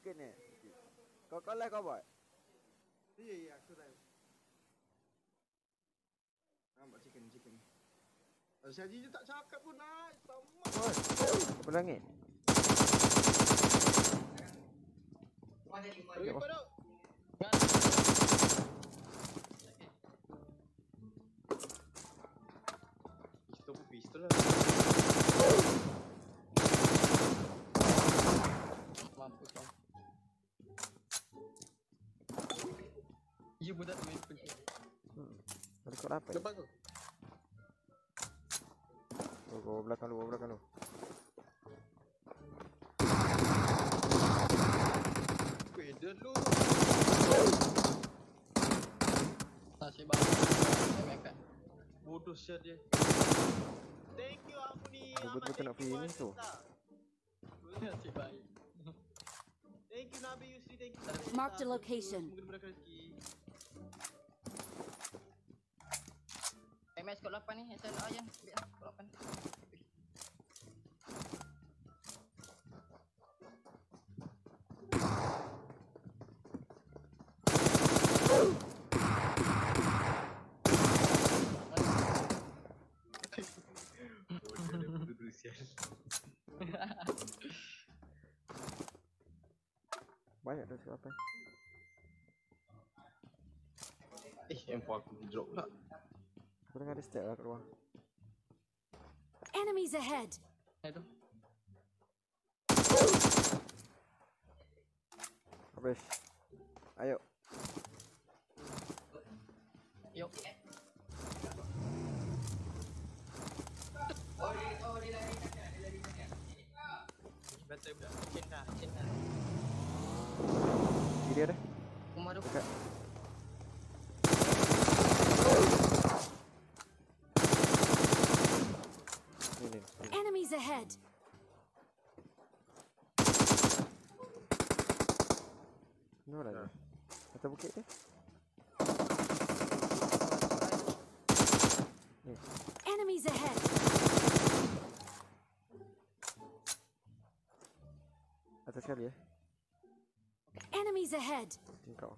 chicken ni. Kau like kau buat? Ya, aku dah. Nampak chicken. Si Haji je tak cakap pun nak. Apa langit? Pergi pada. Pistol lah. Mampus kau. Ya budak tu main pergi. Ada kau apa? Lepas tu. Gua belakang lu. Pedal lu. Nasib baik. Mekat. Bodoh shot dia. Thank you aku ni. Betul-betul nak finish tu. Nasib baik. Thank you Nabi Yusri, thank you. Mark the location. Semoga dimudahkan rezeki. MS kod 8 ni, SLR je. Ambil lah, kod 8. Banyak dah siapa? M4 aku drop pula. Aku dengar ada step lah kat luar. Enemies ahead. Itu. Habis. Ayo. Yuk. Betul budak. Cinta. Kiri ada. Rumah tu. Dekat. Ni. Enemies ahead. Mana lagi? Atas bukit dia. Ni. Enemies ahead. Atas sekali Enemies ahead. Tingkau.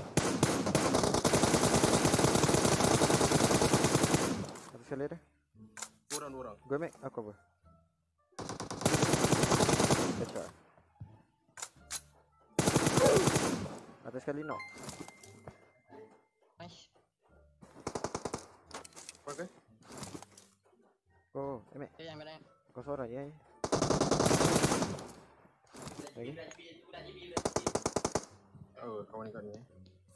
Atas sekali ada. Dua orang. Gue make aku apa? Kacau. Atas sekali no. Nice. Pakai. Oh, emek. Yang mana? Kau seorang je. Lagi. Oh, kawan-kawan ni.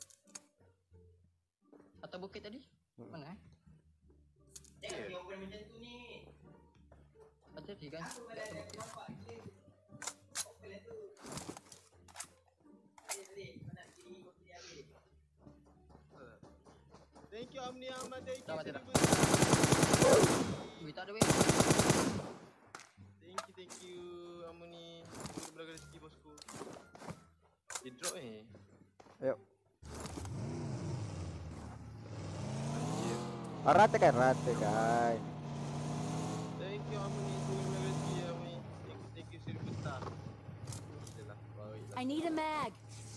Atau bukit tadi? Mana Yeah. Ada di kan? Thank you Amni Ahmad, thank you. Dah mati dah. Wih, tak ada weh. Thank you Amni. Semoga rezeki bosku. Dia drop ni. Ayo. Ratakan. Thank you Amni, semoga rezeki Amni. Thank you Sri Putra. Yalah, baiklah. I need a mag.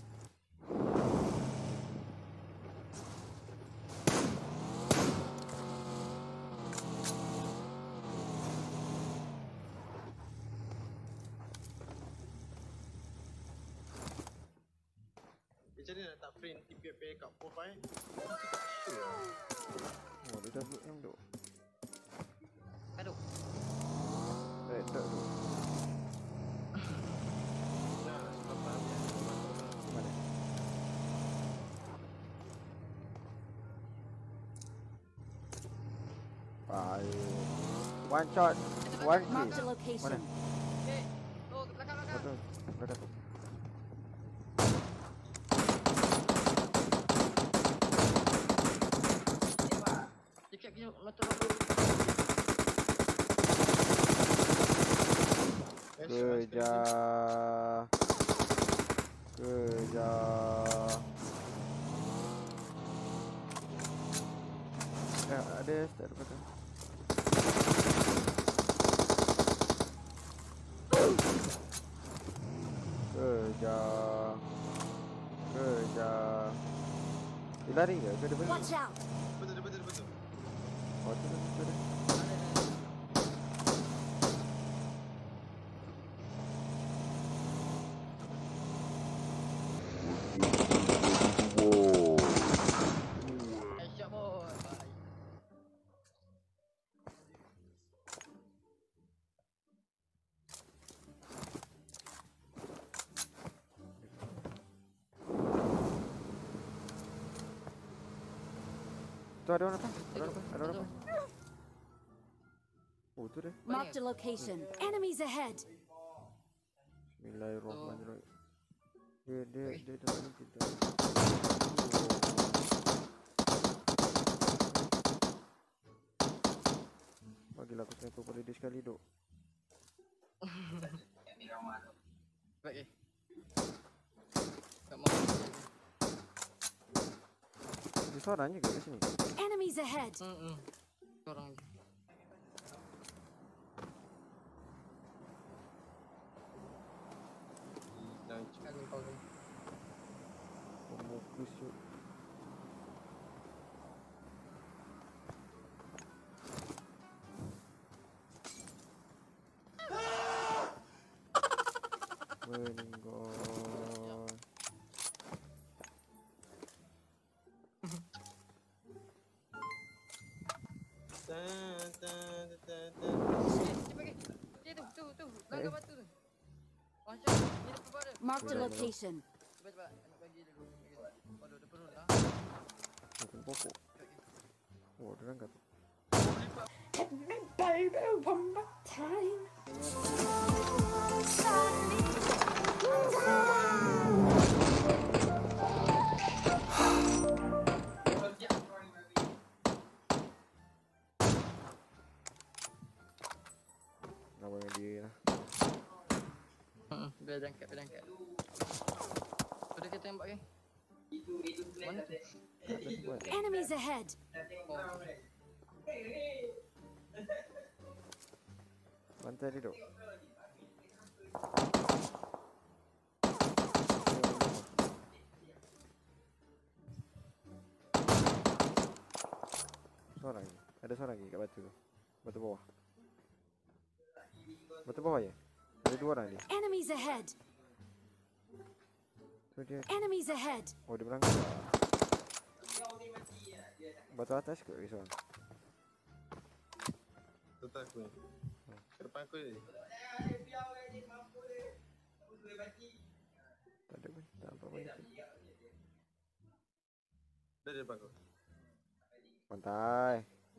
Macam mana nak tak print TPP kat profile? Oh, dia dah buat yang tu. Aduh. Tak tu. Nah, sebab apa dia? Mana? One shot. One Mark the kill. location. Eh, oh belakang. Betul. Belakang tu. Cekap je motor aku. Kejar. Ada start belakang. Kejar. Kejar. Dia lari ke? Ke dia balik? Watch out! Betul. Oh, tu dia. Headshot bos. Tu ada orang apa? Ada orang apa? Ada orang apa? Oh, tu dia. Marked a location. Enemies ahead! Bismillahirrahmanirrahim. Dia depan kita. Bagilah aku sniper pada dia sekali duk. Baik ke? Tak mau. Dia seorang je ke kat sini? Enemies ahead! Orang je. Jangan Kali kau tu. Fokus je. Meninggal. Dia tu. Langgar batu tu. Macam ni depan pada. Marked a location. Cepat. Nak bagi dulu. Waduh, depan dulu lah. Bukan pokok. Oh, dia orang kata. Hit me, baby, one more time. Lawan dengan dia lah. Biar jangkat. Sudah kita tembak ke? Mana tu? Tak ada buat. Enemies ahead! Oh. Bantai dia duk. Seorang lagi. Ada seorang lagi kat batu tu. Batu bawah. Batu bawah je. Ada dua orang ni. Enemies ahead! Tu dia. Enemies ahead! Oh, dia berangkat. Batu atas ke seorang? Tetap aku ni. Ke depan aku ni. Tak ada pun. Tak apa pun. Dia depan aku. Pantai.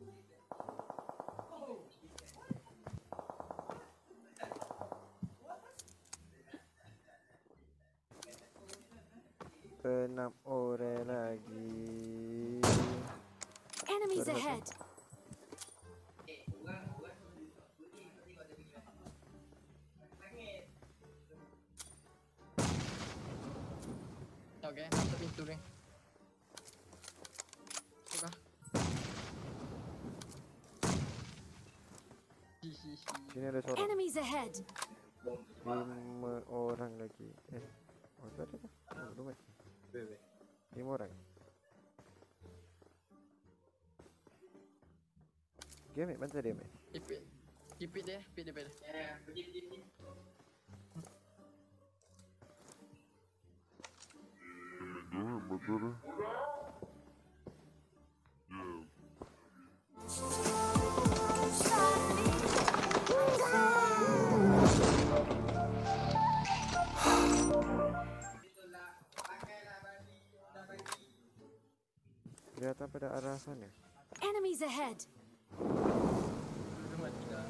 Enam orang lagi. Enemies ahead! Okey, masuk pintu ni. Buka. Sini ada seorang. Enemies ahead! 5 orang lagi. Oh, tu ada tak? Oh, lumayan. Bebe. 5 orang. Okay, ambil. Bantai dia, ambil. Ipit dia. Pit dia. Dia datang pada arah sana. Enemies ahead! Dia mati dah.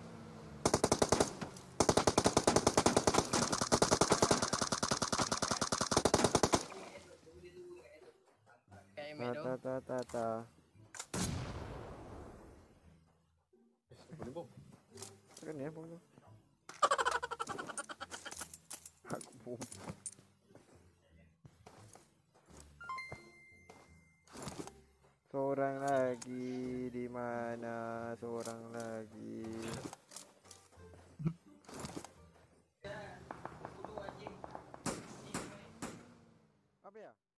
Kayak Ta ta ta ta ta. Boleh bom. Takkan ni bom tu. Aku bom. Seorang lagi di mana? Seorang lagi. Apa ya?